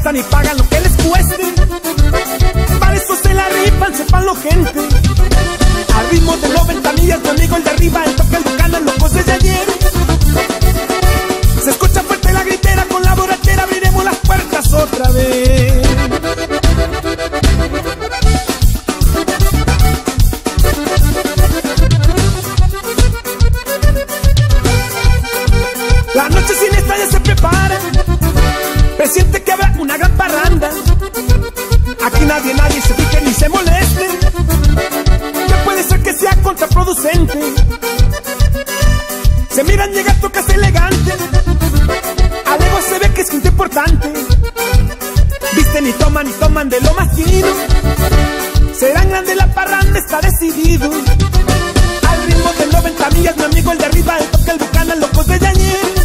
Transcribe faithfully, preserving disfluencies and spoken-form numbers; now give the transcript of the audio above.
gastan y pagan lo que les cueste. Para eso se la rifan, sepanlo gente. Al ritmo de noventa millas, mi amigo el de arriba, el toque el Buchanan, locos desde ayer. Se escucha fuerte la gritera, con la borrachera abriremos las puertas otra vez. La noche siniestra ya se prepara, presiente que habrá una gran parranda. Aquí nadie, nadie se fije ni se moleste, que puede ser que sea contraproducente. Se miran llegar tocas elegantes, a lejos se ve que es gente importante. Visten y toman y toman de lo más fino, serán grandes la parranda, está decidido. Al ritmo de noventa millas, mi amigo el de arriba, el toque el Buchanan, locos de ayer.